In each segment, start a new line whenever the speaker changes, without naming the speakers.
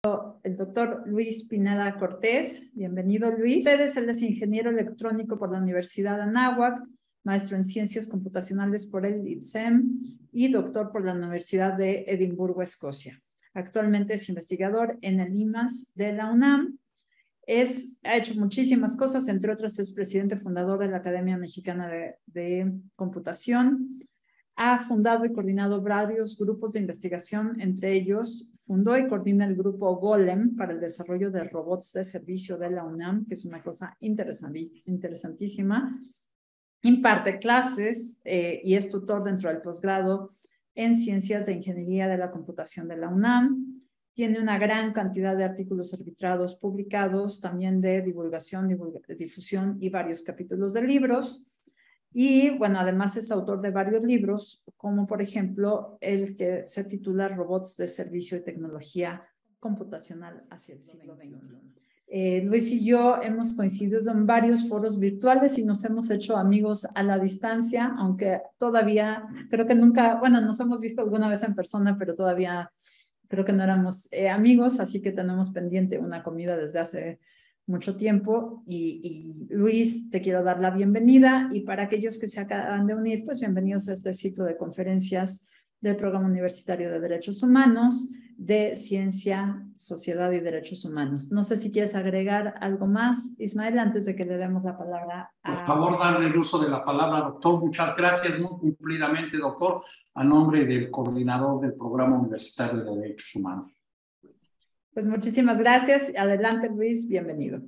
El doctor Luis Pineda Cortés. Bienvenido, Luis. Él es ingeniero electrónico por la Universidad de Anáhuac, maestro en ciencias computacionales por el ITSEM y doctor por la Universidad de Edimburgo, Escocia. Actualmente es investigador en el IMAS de la UNAM. Ha hecho muchísimas cosas, entre otras es presidente fundador de la Academia Mexicana de Computación. Ha fundado y coordinado varios grupos de investigación, entre ellos fundó y coordina el grupo Golem para el desarrollo de robots de servicio de la UNAM, que es una cosa interesantísima. Imparte clases y es tutor dentro del posgrado en Ciencias de Ingeniería de la Computación de la UNAM. Tiene una gran cantidad de artículos arbitrados publicados, también de divulgación, difusión y varios capítulos de libros. Y bueno, además es autor de varios libros, como por ejemplo el que se titula Robots de Servicio y Tecnología Computacional hacia el siglo XXI. Luis y yo hemos coincidido en varios foros virtuales y nos hemos hecho amigos a la distancia, aunque todavía creo que nunca, bueno, nos hemos visto alguna vez en persona, pero todavía creo que no éramos amigos, así que tenemos pendiente una comida desde hace mucho tiempo. Y Luis, te quiero dar la bienvenida, y para aquellos que se acaban de unir, pues bienvenidos a este ciclo de conferencias del Programa Universitario de Derechos Humanos de Ciencia, Sociedad y Derechos Humanos. No sé si quieres agregar algo más, Ismael, antes de que le demos la palabra a...
Por favor, darle el uso de la palabra, doctor. Muchas gracias, muy cumplidamente, doctor, a nombre del coordinador del Programa Universitario de Derechos Humanos.
Pues muchísimas gracias. Adelante, Luis, bienvenido.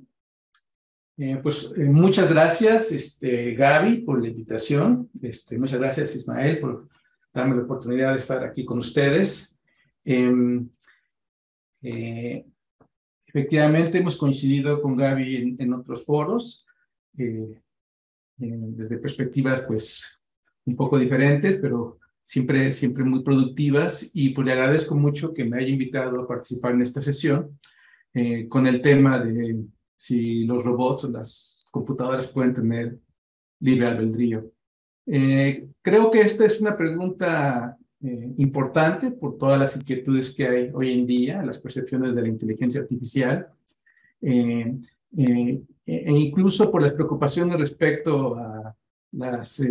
Muchas gracias, Gaby, por la invitación. Muchas gracias, Ismael, por darme la oportunidad de estar aquí con ustedes. Efectivamente, hemos coincidido con Gaby en otros foros, desde perspectivas, pues, un poco diferentes, pero siempre muy productivas, y pues le agradezco mucho que me haya invitado a participar en esta sesión con el tema de si los robots o las computadoras pueden tener libre albedrío. Creo que esta es una pregunta importante por todas las inquietudes que hay hoy en día, las percepciones de la inteligencia artificial, e incluso por las preocupaciones respecto a las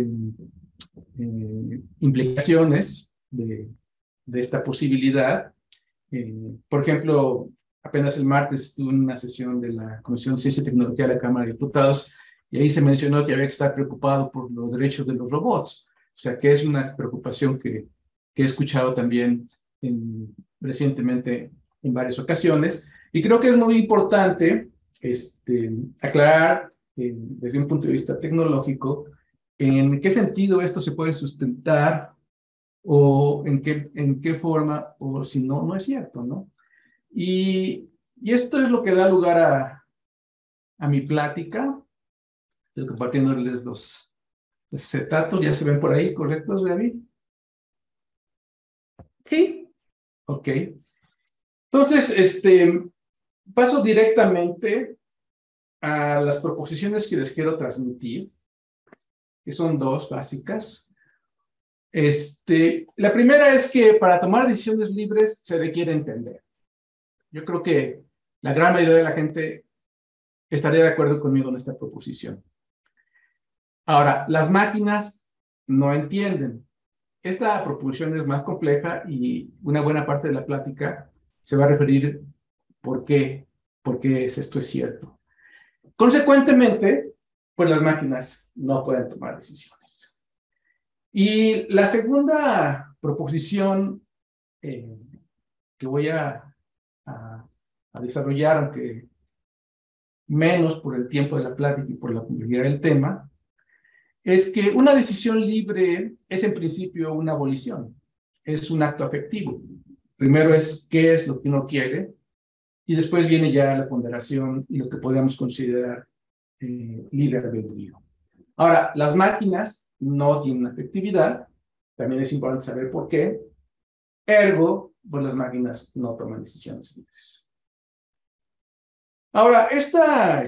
implicaciones de esta posibilidad. Por ejemplo, apenas el martes estuve en una sesión de la Comisión de Ciencia y Tecnología de la Cámara de Diputados, y ahí se mencionó que había que estar preocupado por los derechos de los robots. O sea, que es una preocupación que he escuchado también recientemente en varias ocasiones. Y creo que es muy importante aclarar desde un punto de vista tecnológico en qué sentido esto se puede sustentar, o en qué forma, o si no, no es cierto, ¿no? Y esto es lo que da lugar a mi plática. Estoy compartiéndoles los acetatos. ¿Ya se ven por ahí correctos, Gaby?
Sí.
Ok. Entonces, paso directamente a las proposiciones que les quiero transmitir, que son dos básicas. La primera es que para tomar decisiones libres se requiere entender. Yo creo que la gran mayoría de la gente estaría de acuerdo conmigo en esta proposición. Ahora, las máquinas no entienden. Esta proposición es más compleja, y una buena parte de la plática se va a referir por qué esto es cierto. Consecuentemente, pues las máquinas no pueden tomar decisiones. Y la segunda proposición que voy a desarrollar, aunque menos por el tiempo de la plática y por la complejidad del tema, es que una decisión libre es en principio una abolición, es un acto afectivo. Primero es qué es lo que uno quiere, y después viene ya la ponderación y lo que podemos considerar libre albedrío. Ahora, las máquinas no tienen afectividad, también es importante saber por qué. Ergo, pues las máquinas no toman decisiones libres. Ahora, esta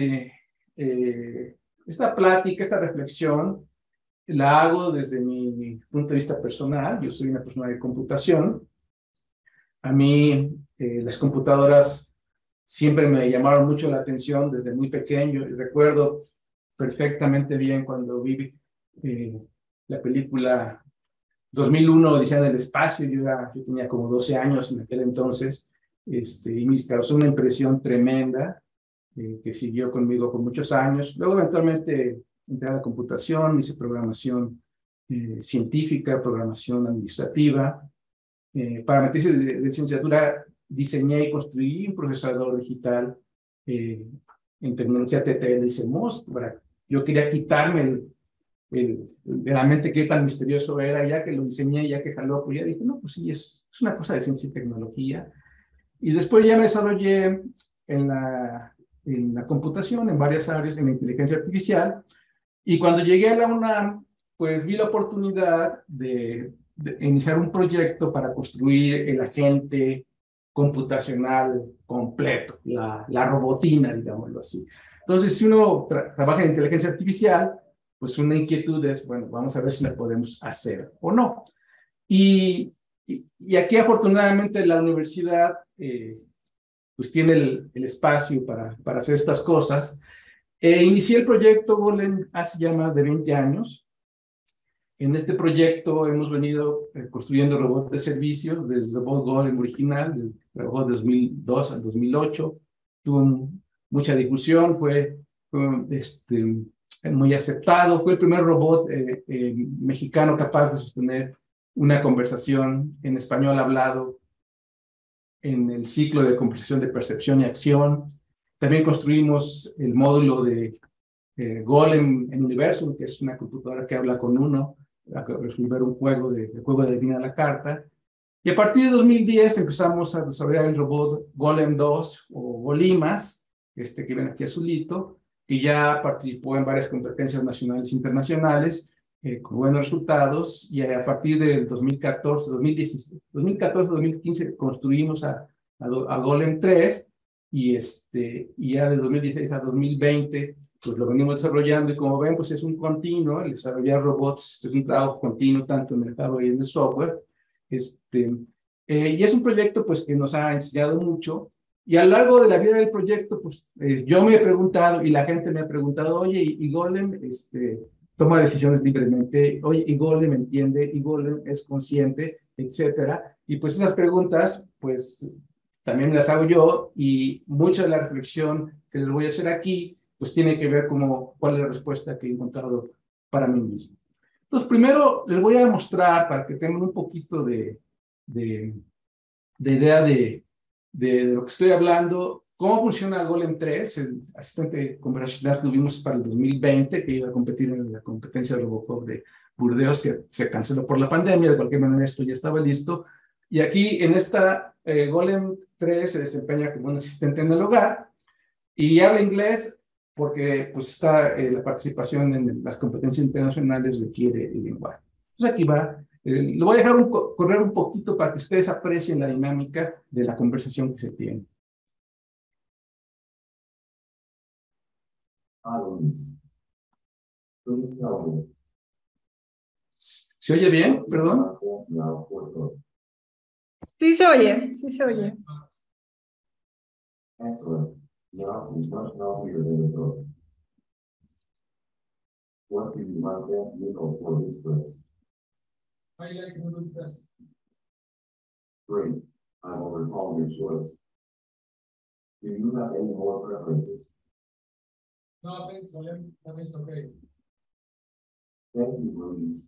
plática, esta reflexión, la hago desde mi punto de vista personal. Yo soy una persona de computación. A mí Las computadoras siempre me llamaron mucho la atención desde muy pequeño. Y recuerdo perfectamente bien cuando vi la película 2001, Odisea en el Espacio. Yo tenía como 12 años en aquel entonces, y me causó una impresión tremenda que siguió conmigo por muchos años. Luego, eventualmente, entré a la computación, hice programación científica, programación administrativa. Para mi tesis de licenciatura, diseñé y construí un procesador digital en tecnología TTL y CMOS. Yo quería quitarme de la mente qué tan misterioso era, ya que lo diseñé, ya que jaló, pues ya dije, no, pues sí, es una cosa de ciencia y tecnología. Y después ya me desarrollé en la computación, en varias áreas, en la inteligencia artificial. Y cuando llegué a la UNAM, pues vi la oportunidad de iniciar un proyecto para construir el agente computacional completo, la robotina, digámoslo así. Entonces, si uno trabaja en inteligencia artificial, pues una inquietud es, bueno, vamos a ver si la podemos hacer o no. Y aquí, afortunadamente, la universidad pues tiene el espacio para hacer estas cosas. Inicié el proyecto Golem hace ya más de 20 años. En este proyecto hemos venido construyendo robots de servicios, del robot Golem original, del robot de 2002 al 2008. Tuvo mucha difusión, fue muy aceptado. Fue el primer robot mexicano capaz de sostener una conversación en español hablado en el ciclo de conversación de percepción y acción. También construimos el módulo de Golem en Universum, que es una computadora que habla con uno, para resolver un juego de adivina la carta. Y a partir de 2010 empezamos a desarrollar el robot Golem 2 o Golimas, que ven aquí azulito, que ya participó en varias competencias nacionales e internacionales, con buenos resultados. Y a partir del 2014, 2015 construimos a Golem 3, y ya de 2016 a 2020 pues lo venimos desarrollando, y como ven, pues es un continuo. El desarrollar robots es un trabajo continuo tanto en el hardware y en el software. Y es un proyecto pues que nos ha enseñado mucho, y a lo largo de la vida del proyecto pues yo me he preguntado y la gente me ha preguntado, oye, y Golem toma decisiones libremente, oye, y Golem entiende, y Golem es consciente, etcétera. Y pues esas preguntas pues también las hago yo, y mucha de la reflexión que les voy a hacer aquí pues tiene que ver cuál es la respuesta que he encontrado para mí mismo. Entonces, primero les voy a mostrar, para que tengan un poquito de idea de lo que estoy hablando, cómo funciona Golem 3, el asistente conversacional que tuvimos para el 2020, que iba a competir en la competencia de Robocop de Burdeos, que se canceló por la pandemia. De cualquier manera, esto ya estaba listo. Y aquí, en esta Golem 3, se desempeña como un asistente en el hogar y habla inglés, porque pues está la participación en las competencias internacionales requiere el lenguaje. Entonces aquí va. Lo voy a dejar correr un poquito para que ustedes aprecien la dinámica de la conversación que se tiene. ¿Se oye bien? Perdón.
Sí se oye, sí se oye.
Excellent. Now is much healthier than ago. What do you like best meal for this breakfast?
I like noodles best.
Great. I will recall your choice. Do you have any more preferences?
No, thanks, William. That is okay.
Thank you, Ruiz.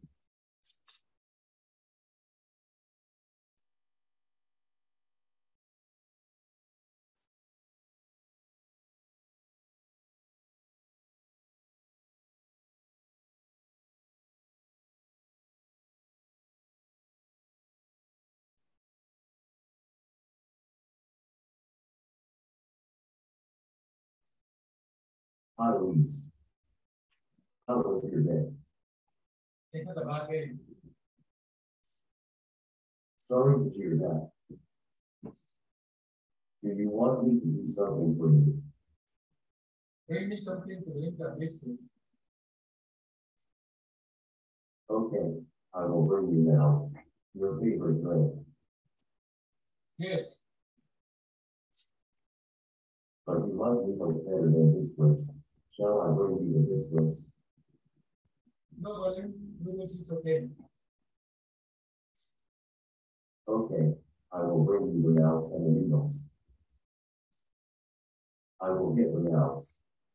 Hi, Luis. How was your day?
Take the back end.
Sorry to hear that. Do you want me to do something for you?
Bring me something to drink the distance.
Okay, I will bring you now your favorite drink.
Yes,
But you like Nichols better than this place. Shall I bring you to this place?
No, William, Nichols is okay.
Okay, I will bring you the mouse and the needles. I will get the mouse.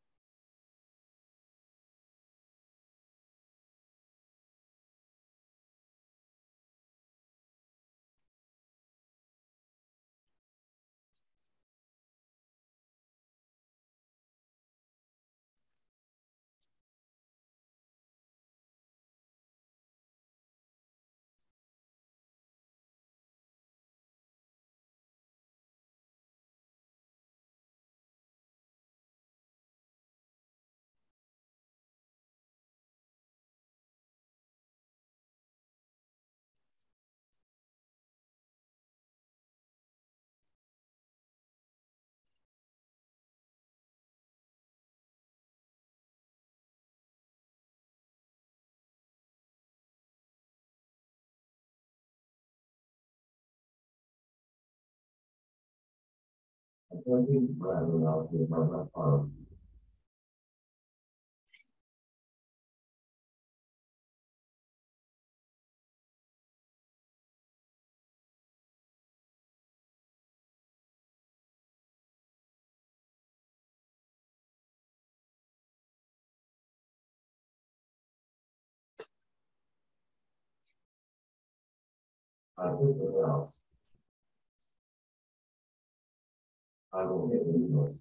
I can't think rather out here by my farm. I took the mouse. I will get the needles.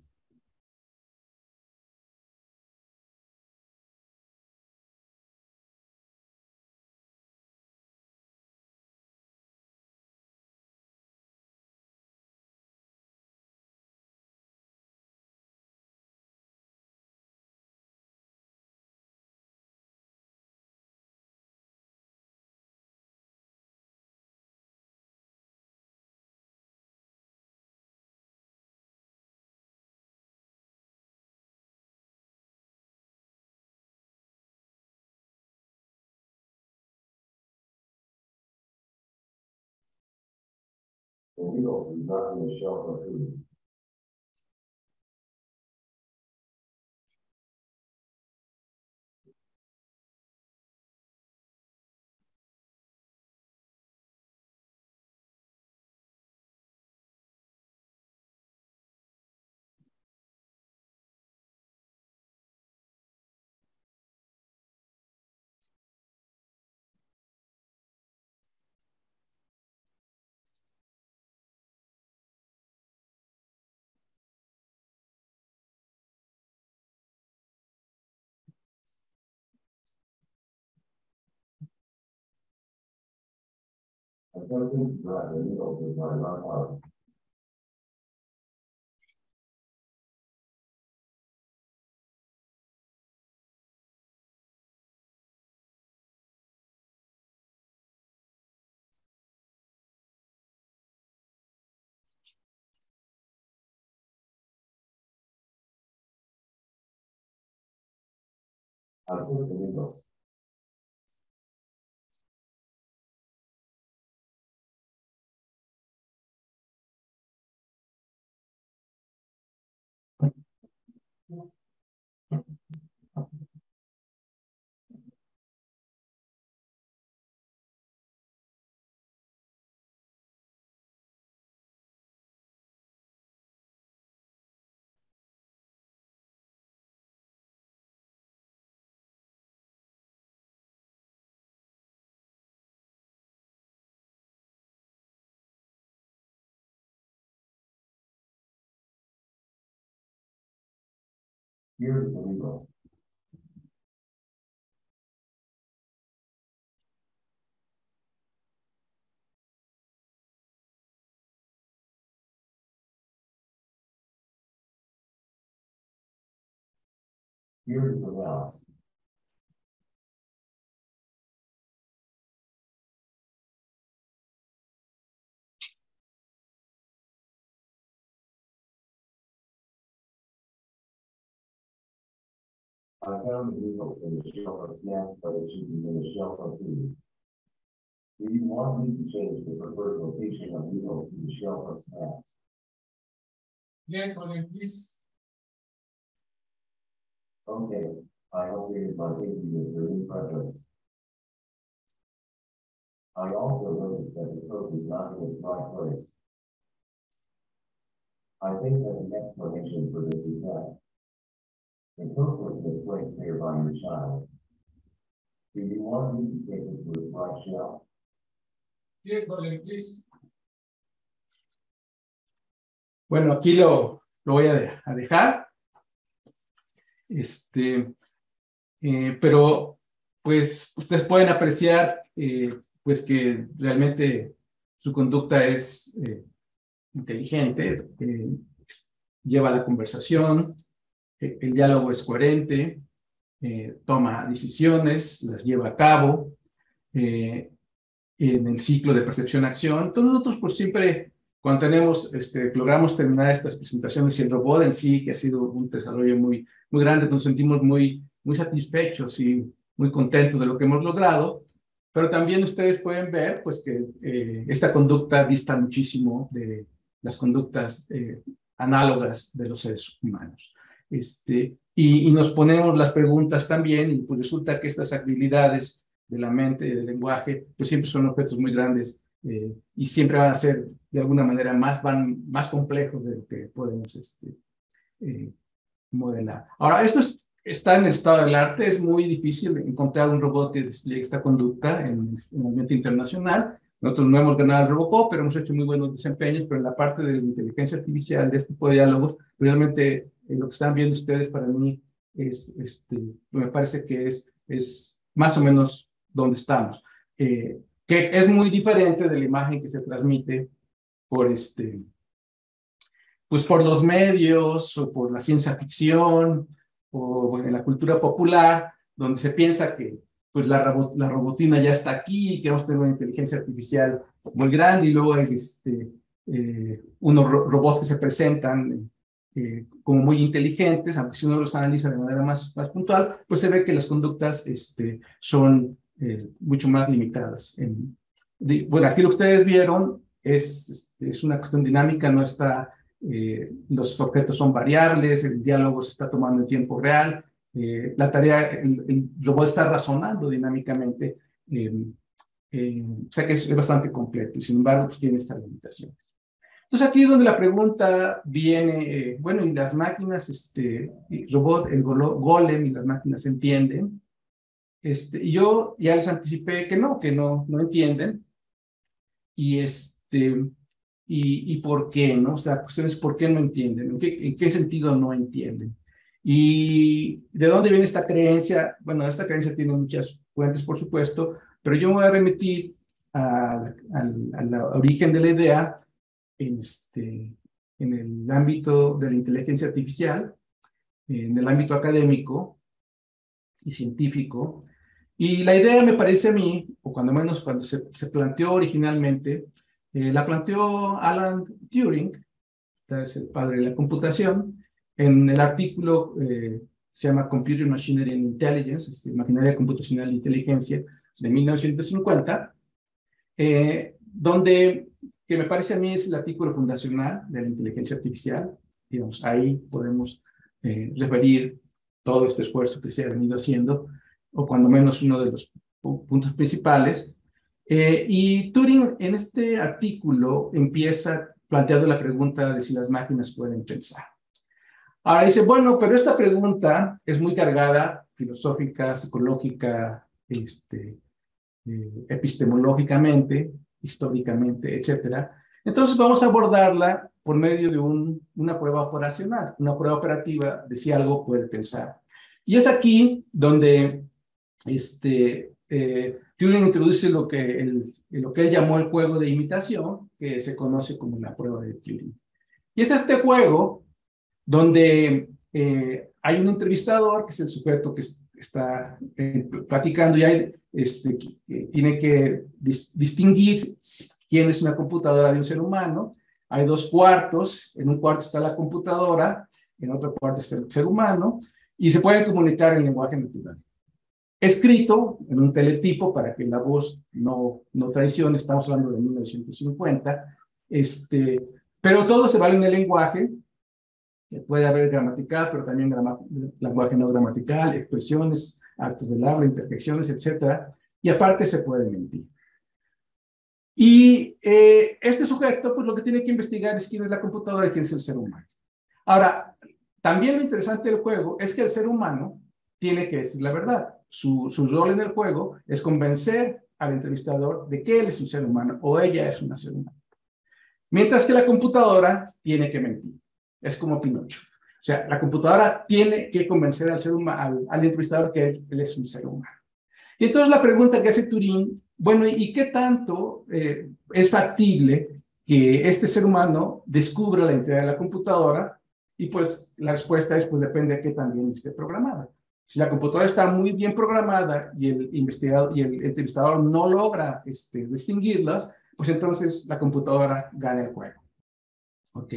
The needles is not in the shelf of food. I don't think that the needles is my left arm. I took the needles. Here is the needles. Here is the mouse. I found the needles in the shelf of snacks, but it should be in the shelf of food. Do you want me to change the preferred location of needles to the shelf of snacks?
Yes, William, please.
Okay, I hope you are thinking of your new preference. I also noticed that the coat is not in its right place. I think that the explanation for this is that the coat was misplaced here by your child. Do you want me to take it to its right shelf?
Yes, Colin, please.
Bueno, aquí lo voy a dejar. Pero, pues, ustedes pueden apreciar, pues, que realmente su conducta es inteligente, lleva la conversación, el diálogo es coherente, toma decisiones, las lleva a cabo, en el ciclo de percepción-acción. Entonces nosotros pues siempre, cuando logramos terminar estas presentaciones y el robot en sí, que ha sido un desarrollo muy grande, nos sentimos muy satisfechos y muy contentos de lo que hemos logrado, pero también ustedes pueden ver pues que esta conducta dista muchísimo de las conductas análogas de los seres humanos. Y nos ponemos las preguntas también, y pues resulta que estas habilidades de la mente y del lenguaje, pues siempre son objetos muy grandes y siempre van a ser, de alguna manera, más complejos de lo que podemos modelar. Ahora, esto está en el estado del arte, es muy difícil encontrar un robot que despliegue esta conducta en el ambiente internacional. Nosotros no hemos ganado el Robocop, pero hemos hecho muy buenos desempeños, pero en la parte de la inteligencia artificial, de este tipo de diálogos, realmente lo que están viendo ustedes para mí me parece que es más o menos donde estamos, que es muy diferente de la imagen que se transmite pues por los medios o por la ciencia ficción o en la cultura popular, donde se piensa que pues la robotina ya está aquí, que vamos a tener una inteligencia artificial muy grande, y luego hay unos robots que se presentan como muy inteligentes, aunque si uno los analiza de manera más puntual, pues se ve que las conductas son mucho más limitadas. Bueno, aquí lo que ustedes vieron es una cuestión dinámica, no está, los objetos son variables, el diálogo se está tomando en tiempo real, la tarea, el robot está razonando dinámicamente, o sea que es bastante completo, y sin embargo pues tiene estas limitaciones. Entonces aquí es donde la pregunta viene, bueno, y las máquinas, el robot, el golem y las máquinas entienden, y yo ya les anticipé que no entienden, y por qué, ¿no? O sea, la cuestión es por qué no entienden, en qué sentido no entienden. ¿Y de dónde viene esta creencia? Bueno, esta creencia tiene muchas fuentes, por supuesto, pero yo me voy a remitir al origen de la idea en el ámbito de la inteligencia artificial, en el ámbito académico y científico. Y la idea me parece a mí, o cuando menos cuando se planteó originalmente, la planteó Alan Turing, que es el padre de la computación, en el artículo se llama Computer Machinery and Intelligence, Maquinaria Computacional e Inteligencia, de 1950, donde, que me parece a mí es el artículo fundacional de la inteligencia artificial. Digamos, ahí podemos referir todo este esfuerzo que se ha venido haciendo, o cuando menos uno de los puntos principales. Y Turing en este artículo empieza planteando la pregunta de si las máquinas pueden pensar. Ahora dice, bueno, pero esta pregunta es muy cargada filosófica, psicológica, epistemológicamente, históricamente, etcétera. Entonces vamos a abordarla por medio de una prueba operacional, una prueba operativa de si algo puede pensar. Y es aquí donde Turing introduce lo que él llamó el juego de imitación, que se conoce como la prueba de Turing. Y es este juego donde hay un entrevistador, que es el sujeto que está platicando, y hay, tiene que distinguir quién es una computadora de un ser humano. Hay dos cuartos, en un cuarto está la computadora, en otro cuarto está el ser humano, y se puede comunicar en lenguaje natural. Escrito en un teletipo para que la voz no traicione, estamos hablando de 1950, pero todo se vale en el lenguaje, Puede haber gramatical, pero también lenguaje no gramatical, expresiones, actos del habla, interjecciones, etc. Y aparte se puede mentir. Y este sujeto, pues lo que tiene que investigar es quién es la computadora y quién es el ser humano. Ahora, también lo interesante del juego es que el ser humano tiene que decir la verdad. Su rol en el juego es convencer al entrevistador de que él es un ser humano o ella es una ser humano. Mientras que la computadora tiene que mentir. Es como Pinocho. O sea, la computadora tiene que convencer al ser humano, al entrevistador que él es un ser humano. Y entonces la pregunta que hace Turing, bueno, ¿y qué tanto es factible que este ser humano descubra la identidad de la computadora? Y pues la respuesta es, pues depende de qué tan bien esté programada. Si la computadora está muy bien programada y el investigador y el entrevistador no logra distinguirlas, pues entonces la computadora gana el juego. ¿Ok?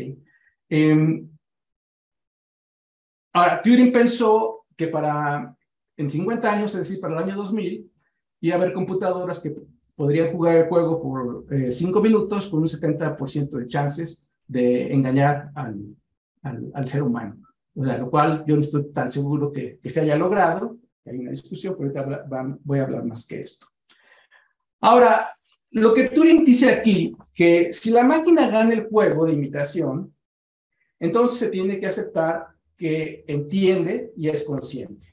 Ahora, Turing pensó que en 50 años, es decir, para el año 2000, iba a haber computadoras que podrían jugar el juego por 5 minutos con un 70% de chances de engañar al ser humano. O sea, lo cual yo no estoy tan seguro que se haya logrado. Hay una discusión, pero ahorita voy a hablar más que esto. Ahora, lo que Turing dice aquí, que si la máquina gana el juego de imitación, entonces se tiene que aceptar que entiende y es consciente.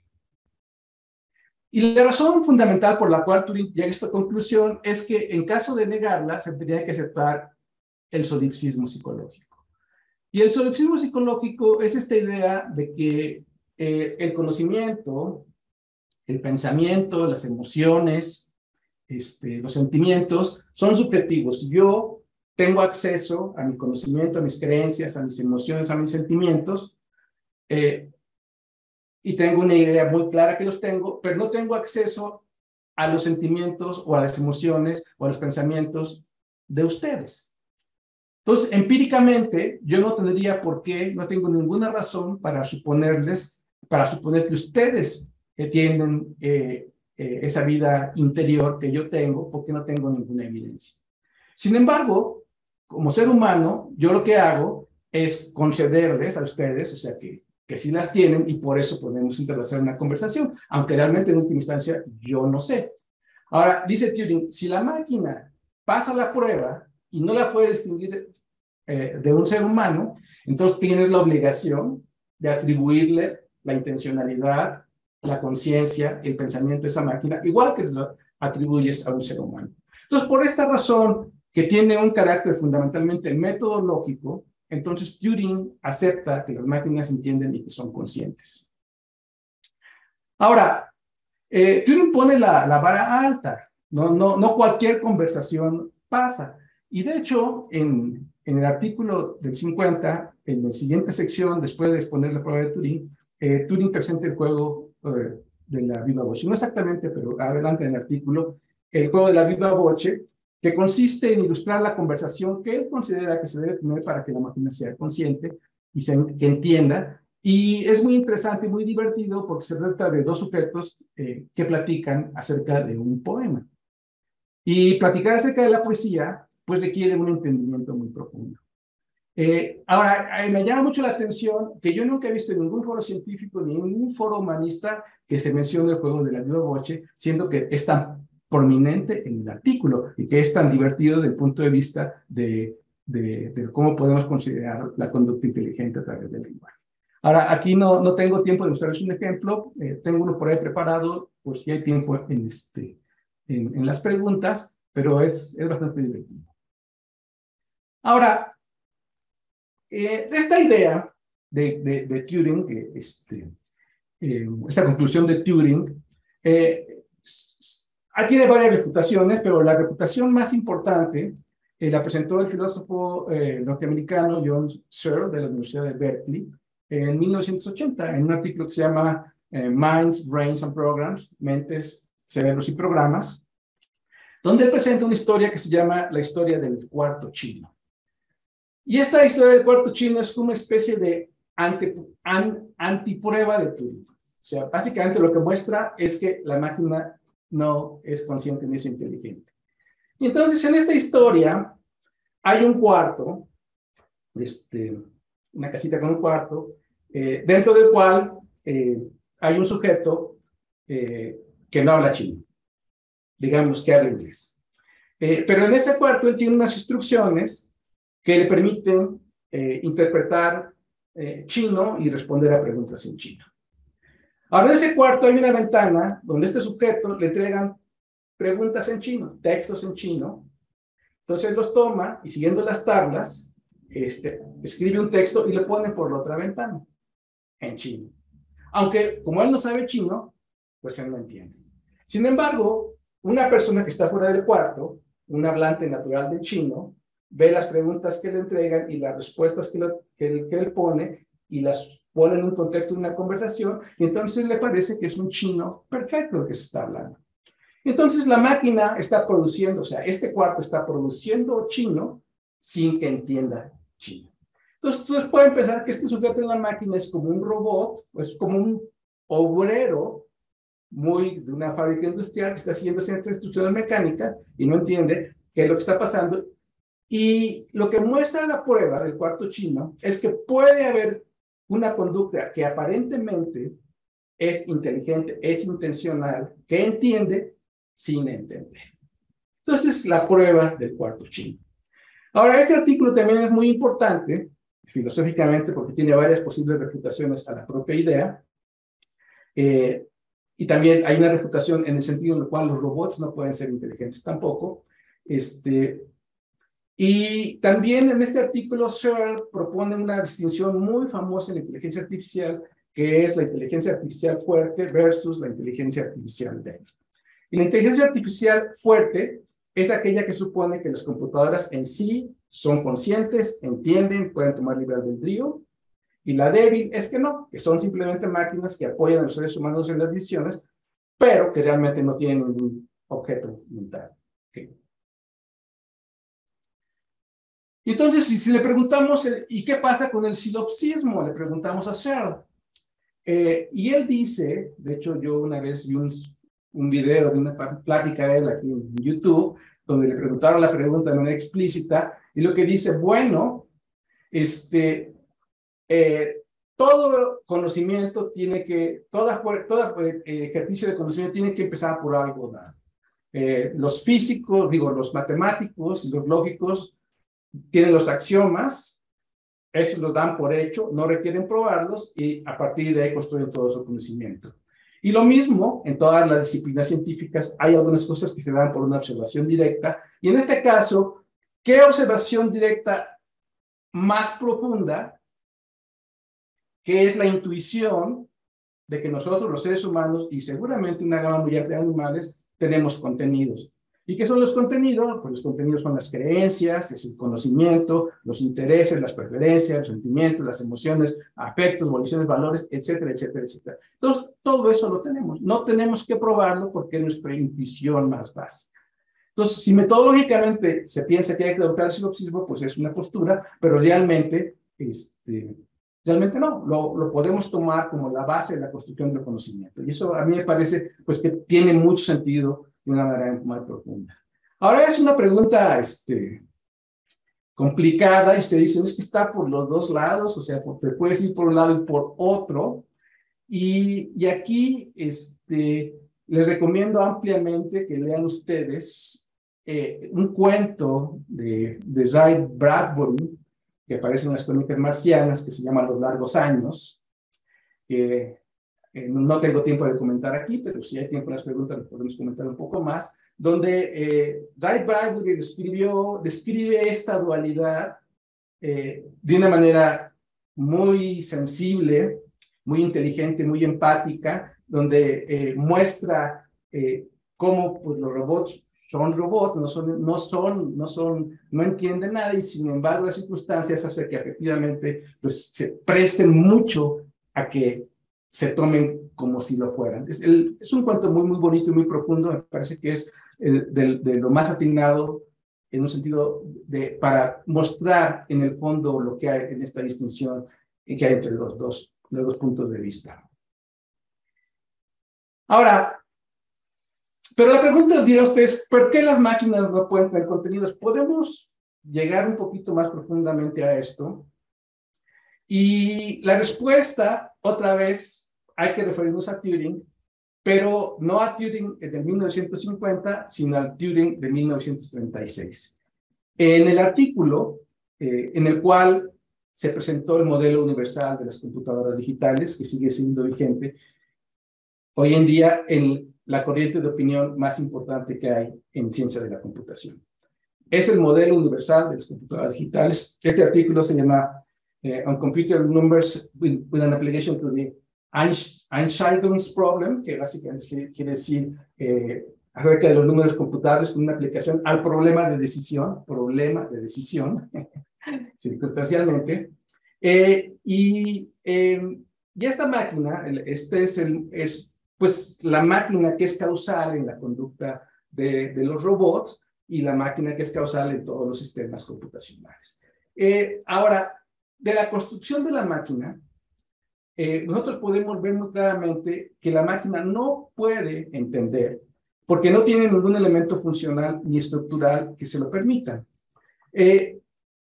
Y la razón fundamental por la cual Turing llega a esta conclusión es que en caso de negarla, se tendría que aceptar el solipsismo psicológico. Y el solipsismo psicológico es esta idea de que el conocimiento, el pensamiento, las emociones, los sentimientos son subjetivos. Yo tengo acceso a mi conocimiento, a mis creencias, a mis emociones, a mis sentimientos, y tengo una idea muy clara que los tengo, pero no tengo acceso a los sentimientos o a las emociones o a los pensamientos de ustedes. Entonces, empíricamente, yo no tendría por qué, no tengo ninguna razón para suponer que ustedes tienen esa vida interior que yo tengo, porque no tengo ninguna evidencia. Sin embargo, como ser humano, yo lo que hago es concederles a ustedes, o sea, que sí las tienen y por eso podemos establecer una conversación, aunque realmente en última instancia yo no sé. Ahora, dice Turing, si la máquina pasa la prueba y no la puede distinguir de un ser humano, entonces tienes la obligación de atribuirle la intencionalidad, la conciencia, el pensamiento a esa máquina, igual que lo atribuyes a un ser humano. Entonces, por esta razón, que tiene un carácter fundamentalmente metodológico, entonces Turing acepta que las máquinas entienden y que son conscientes. Ahora, Turing pone la vara alta. No cualquier conversación pasa. Y de hecho, en el artículo del 50, en la siguiente sección, después de exponer la prueba de Turing, Turing presenta el juego de la viva voce. No exactamente, pero adelante en el artículo, el juego de la viva voce, que consiste en ilustrar la conversación que él considera que se debe tener para que la máquina sea consciente y que entienda. Y es muy interesante y muy divertido porque se trata de dos sujetos que platican acerca de un poema. Y platicar acerca de la poesía, pues requiere un entendimiento muy profundo. Ahora, me llama mucho la atención que yo nunca he visto en ningún foro científico ni en ningún foro humanista que se mencione el juego de la viva voce, siendo que es tan prominente en el artículo y que es tan divertido desde el punto de vista de cómo podemos considerar la conducta inteligente a través del lenguaje. Ahora, aquí no tengo tiempo de mostrarles un ejemplo, tengo uno por ahí preparado, por si hay tiempo en las preguntas, pero es bastante divertido. Ahora, esta idea de Turing, esta conclusión de Turing, tiene varias refutaciones, pero la refutación más importante la presentó el filósofo norteamericano John Searle de la Universidad de Berkeley en 1980, en un artículo que se llama Minds, Brains and Programs, Mentes, Cerebros y Programas, donde él presenta una historia que se llama la historia del cuarto chino. Y esta historia del cuarto chino es como una especie de antiprueba de Turing. O sea, básicamente lo que muestra es que la máquina no es consciente ni es inteligente. Y entonces en esta historia hay un cuarto una casita con un cuarto, dentro del cual hay un sujeto que no habla chino, digamos que habla inglés. Pero en ese cuarto él tiene unas instrucciones que le permiten interpretar chino y responder a preguntas en chino. Ahora en ese cuarto hay una ventana donde este sujeto le entregan preguntas en chino, textos en chino. Entonces él los toma y siguiendo las tablas, escribe un texto y le pone por la otra ventana, en chino. Aunque como él no sabe chino, pues él no entiende. Sin embargo, una persona que está fuera del cuarto, un hablante natural del chino, ve las preguntas que le entregan y las respuestas que él pone y las pone en un contexto de una conversación, y entonces le parece que es un chino perfecto lo que se está hablando. Entonces la máquina está produciendo, o sea, este cuarto está produciendo chino sin que entienda chino. Entonces ustedes pueden pensar que este sujeto en la máquina es como un robot, o es como un obrero de una fábrica industrial que está haciendo ciertas instrucciones mecánicas y no entiende qué es lo que está pasando. Y lo que muestra la prueba del cuarto chino es que puede haber una conducta que aparentemente es inteligente, es intencional, que entiende sin entender. Entonces, la prueba del cuarto chino. Ahora, este artículo también es muy importante, filosóficamente, porque tiene varias posibles refutaciones a la propia idea. Y también hay una refutación en el sentido en el cual los robots no pueden ser inteligentes tampoco. Y también en este artículo Searle propone una distinción muy famosa en la inteligencia artificial, que es la inteligencia artificial fuerte versus la inteligencia artificial débil. Y la inteligencia artificial fuerte es aquella que supone que las computadoras en sí son conscientes, entienden, pueden tomar libre albedrío. Y la débil es que no, que son simplemente máquinas que apoyan a los seres humanos en las decisiones, pero que realmente no tienen ningún objeto mental. Okay. Entonces, si le preguntamos, ¿y qué pasa con el silopsismo? Le preguntamos a Searle. Y él dice, de hecho yo una vez vi un video de una plática de él aquí en YouTube, donde le preguntaron la pregunta de manera explícita, y lo que dice, bueno, todo conocimiento tiene que, todo ejercicio de conocimiento tiene que empezar por algo dado. Los físicos, los matemáticos y los lógicos tienen los axiomas, esos los dan por hecho, no requieren probarlos y a partir de ahí construyen todo su conocimiento. Y lo mismo en todas las disciplinas científicas, hay algunas cosas que se dan por una observación directa, y en este caso, ¿qué observación directa más profunda? Que es la intuición de que nosotros, los seres humanos, y seguramente una gama muy amplia de animales, tenemos contenidos. ¿Y qué son los contenidos? Pues los contenidos son las creencias, es el conocimiento, los intereses, las preferencias, los sentimientos, las emociones, afectos, voliciones, valores, etcétera, etcétera, etcétera. Entonces, todo eso lo tenemos. No tenemos que probarlo porque es nuestra intuición más básica. Entonces, si metodológicamente se piensa que hay que adoptar el silopsismo, pues es una postura, pero realmente, realmente no. Lo podemos tomar como la base de la construcción del conocimiento. Y eso a mí me parece pues, que tiene mucho sentido de una manera más profunda. Ahora es una pregunta complicada y usted dice, es que está por los dos lados, o sea, te puedes ir por un lado y por otro. Y aquí les recomiendo ampliamente que lean ustedes un cuento de Ray Bradbury, que aparece en las crónicas marcianas, que se llama Los largos años, que no tengo tiempo de comentar aquí, pero si hay tiempo en las preguntas lo podemos comentar un poco más, donde Ray Bradbury describe esta dualidad de una manera muy sensible, muy inteligente, muy empática, donde muestra cómo pues, los robots son robots, no entienden nada, y sin embargo las circunstancias hacen que efectivamente pues, se presten mucho a que se tomen como si lo fueran. Es un cuento muy, muy bonito y muy profundo, me parece que es de lo más atinado en un sentido para mostrar en el fondo lo que hay en esta distinción que hay entre los dos puntos de vista. Ahora, pero la pregunta dirá ustedes, ¿por qué las máquinas no pueden tener contenidos? Podemos llegar un poquito más profundamente a esto. Y la respuesta, otra vez, hay que referirnos a Turing, pero no a Turing de 1950, sino al Turing de 1936. En el artículo en el cual se presentó el modelo universal de las computadoras digitales, que sigue siendo vigente hoy en día en la corriente de opinión más importante que hay en ciencia de la computación. Es el modelo universal de las computadoras digitales. Este artículo se llama On Computer Numbers with an Application to the Einstein's Problem, que básicamente quiere decir acerca de los números computables con una aplicación al problema de decisión, circunstancialmente. Y esta máquina, es pues la máquina que es causal en la conducta de los robots y la máquina que es causal en todos los sistemas computacionales. Ahora, de la construcción de la máquina, nosotros podemos ver muy claramente que la máquina no puede entender porque no tiene ningún elemento funcional ni estructural que se lo permita. El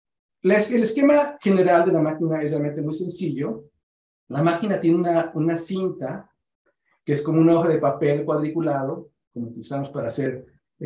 esquema general de la máquina es realmente muy sencillo. La máquina tiene una cinta que es como una hoja de papel cuadriculado, como utilizamos para hacer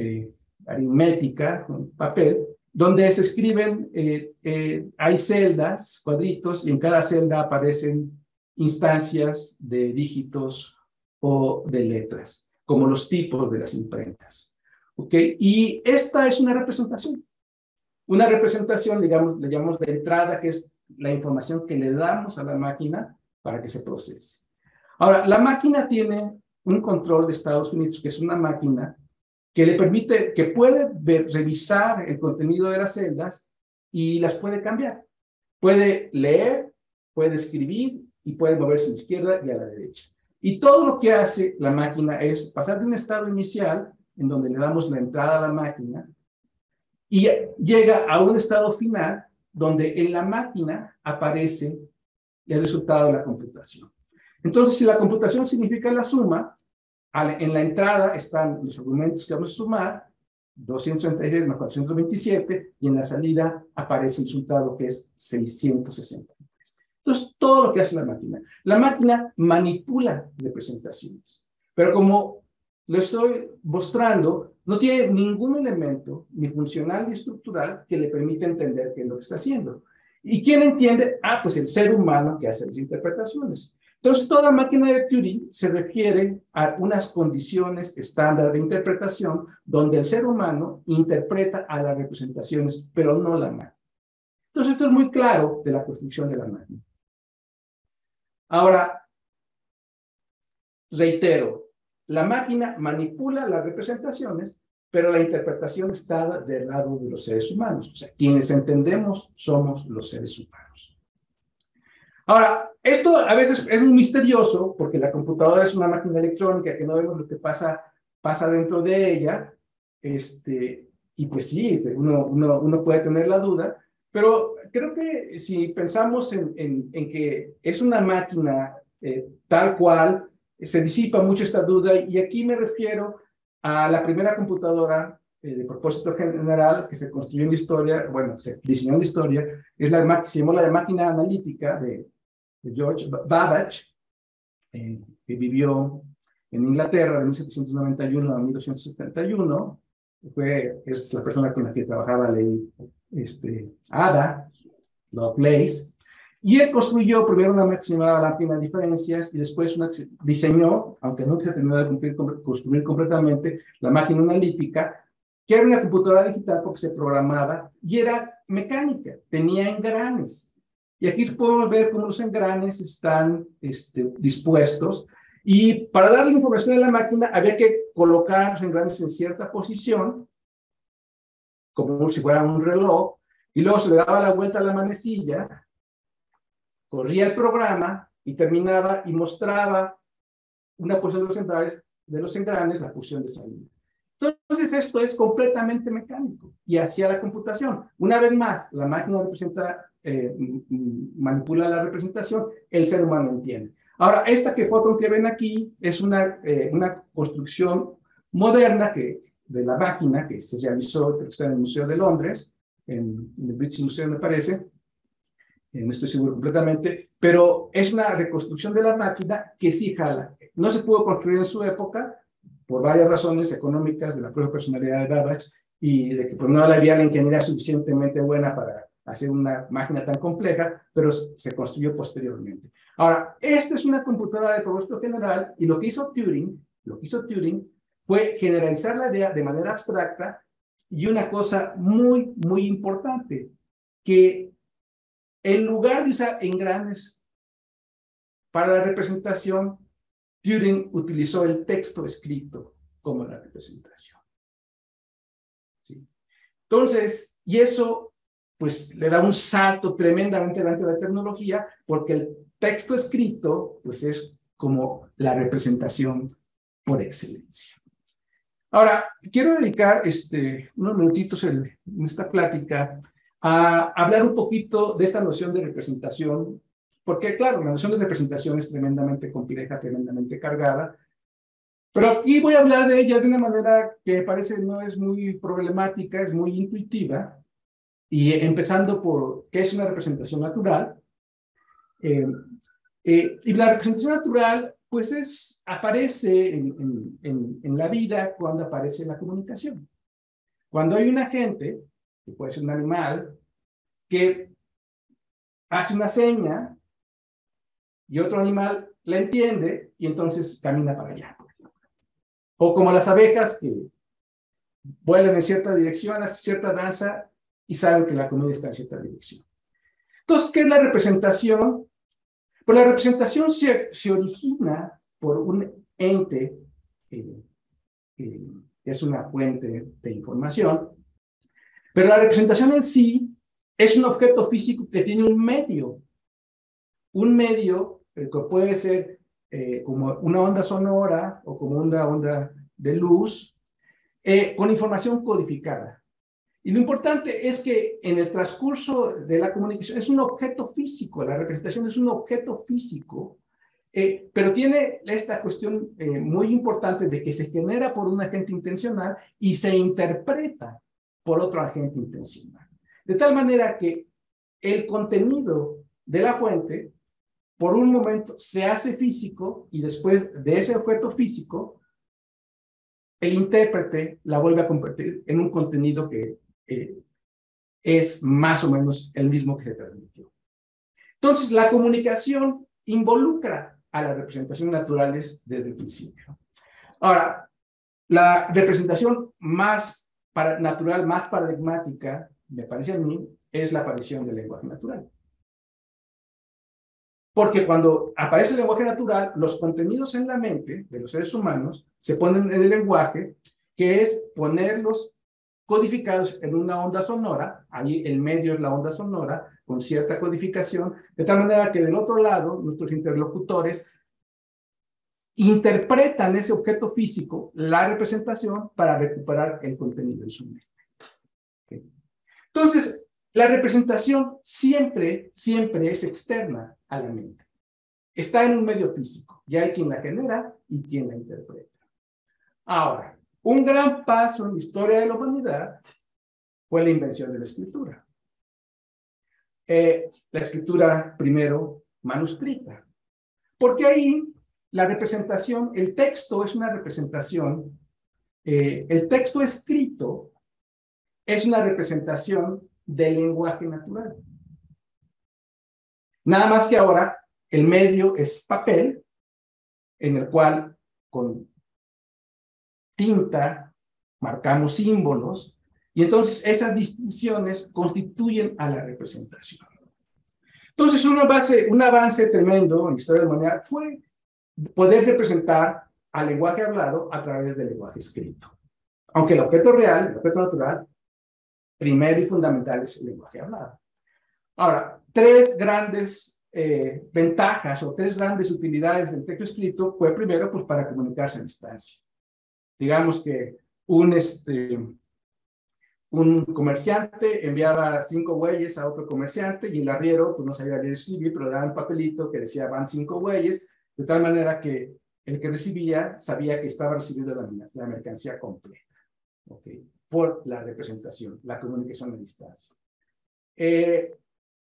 aritmética, papel, donde se escriben, hay celdas, cuadritos, y en cada celda aparecen instancias de dígitos o de letras, como los tipos de las imprentas. ¿Ok? Y esta es una representación. Una representación, digamos, le llamamos de entrada, que es la información que le damos a la máquina para que se procese. Ahora, la máquina tiene un control de estados finitos, que es una máquina que le permite, que puede revisar el contenido de las celdas y las puede cambiar. Puede leer, puede escribir y puede moverse a la izquierda y a la derecha. Y todo lo que hace la máquina es pasar de un estado inicial, en donde le damos la entrada a la máquina, y llega a un estado final, donde en la máquina aparece el resultado de la computación. Entonces, si la computación significa la suma, en la entrada están los argumentos que vamos a sumar, 236 más 427, y en la salida aparece el resultado que es 660. Entonces, todo lo que hace la máquina manipula representaciones. Pero como lo estoy mostrando, no tiene ningún elemento, ni funcional ni estructural, que le permita entender qué es lo que está haciendo. ¿Y quién entiende? Pues el ser humano que hace las interpretaciones. Entonces, toda máquina de Turing se refiere a unas condiciones estándar de interpretación donde el ser humano interpreta a las representaciones, pero no la máquina. Entonces, esto es muy claro de la construcción de la máquina. Ahora, reitero, la máquina manipula las representaciones, pero la interpretación está del lado de los seres humanos. O sea, quienes entendemos somos los seres humanos. Ahora, esto a veces es muy misterioso porque la computadora es una máquina electrónica que no vemos lo que pasa dentro de ella. Y pues sí, uno puede tener la duda, pero creo que si pensamos en que es una máquina tal cual, se disipa mucho esta duda, y aquí me refiero a la primera computadora de propósito general que se construyó en la historia, bueno, se diseñó en la historia, se llamó la máquina analítica de George Babbage, que vivió en Inglaterra de 1791 a 1871, es la persona con la que trabajaba Ada Lovelace, y él construyó primero una máquina llamada máquina de diferencias y después diseñó, aunque no se terminó de construir completamente, la máquina analítica, que era una computadora digital porque se programaba y era mecánica, tenía engranes. Y aquí podemos ver cómo los engranes están dispuestos. Y para darle información a la máquina había que colocar los engranes en cierta posición, como si fuera un reloj, y luego se le daba la vuelta a la manecilla, corría el programa y terminaba y mostraba una posición de los engranes, la posición de salida. Entonces esto es completamente mecánico y hacia la computación. Una vez más, la máquina manipula la representación, el ser humano entiende. Ahora, esta foto que ven aquí es una construcción moderna de la máquina que se realizó, que está en el Museo de Londres, en el British Museum me parece, no estoy seguro completamente, pero es una reconstrucción de la máquina que sí jala. No se pudo construir en su época por varias razones económicas de la propia personalidad de Babbage y de que pues, no había la ingeniería suficientemente buena para hacer una máquina tan compleja, pero se construyó posteriormente. Ahora, esta es una computadora de propósito general y lo que hizo Turing fue generalizar la idea de manera abstracta y una cosa muy, muy importante, que en lugar de usar engranes para la representación, Turing utilizó el texto escrito como la representación. ¿Sí? Entonces, y eso pues le da un salto tremendamente grande a la tecnología, porque el texto escrito pues es como la representación por excelencia. Ahora, quiero dedicar unos minutitos en esta plática a hablar un poquito de esta noción de representación, porque claro, la noción de representación es tremendamente compleja, tremendamente cargada, pero aquí voy a hablar de ella de una manera que parece no es muy problemática, es muy intuitiva, y empezando por qué es una representación natural. Y la representación natural, pues aparece en la vida cuando aparece la comunicación. Cuando hay un agente, que puede ser un animal, que hace una seña y otro animal la entiende y entonces camina para allá. O como las abejas que vuelan en cierta dirección, hacen cierta danza y saben que la comida está en cierta dirección. Entonces, ¿qué es la representación? Pues la representación se origina por un ente que es una fuente de información, pero la representación en sí es un objeto físico que tiene un medio que puede ser como una onda sonora o como una onda de luz, con información codificada. Y lo importante es que en el transcurso de la comunicación es un objeto físico, la representación es un objeto físico, pero tiene esta cuestión muy importante de que se genera por un agente intencional y se interpreta por otro agente intencional. De tal manera que el contenido de la fuente, por un momento, se hace físico y después de ese objeto físico, el intérprete la vuelve a convertir en un contenido que es más o menos el mismo que se transmitió. Entonces, la comunicación involucra a las representaciones naturales desde el principio. Ahora, la representación más natural, más paradigmática, me parece a mí, es la aparición del lenguaje natural. Porque cuando aparece el lenguaje natural, los contenidos en la mente de los seres humanos se ponen en el lenguaje, que es ponerlos codificados en una onda sonora, ahí el medio es la onda sonora, con cierta codificación, de tal manera que del otro lado, nuestros interlocutores interpretan ese objeto físico, la representación, para recuperar el contenido en su mente. ¿Okay? Entonces, la representación siempre es externa a la mente. Está en un medio físico, y hay quien la genera y quien la interpreta. Ahora, un gran paso en la historia de la humanidad fue la invención de la escritura. La escritura primero manuscrita. Porque ahí la representación, el texto es una representación, el texto escrito es una representación del lenguaje natural. Nada más que ahora el medio es papel, en el cual con tinta marcamos símbolos, y entonces esas distinciones constituyen a la representación. Entonces, un avance tremendo en la historia de la humanidad fue poder representar al lenguaje hablado a través del lenguaje escrito. Aunque el objeto real, el objeto natural, primero y fundamental es el lenguaje hablado. Ahora, tres grandes ventajas o tres grandes utilidades del texto escrito fue primero pues para comunicarse a distancia. Digamos que un comerciante enviaba 5 bueyes a otro comerciante y el arriero pues no sabía leer y escribir, pero daba un papelito que decía van 5 bueyes, de tal manera que el que recibía sabía que estaba recibiendo la mercancía completa, ¿okay? Por la representación, la comunicación a distancia.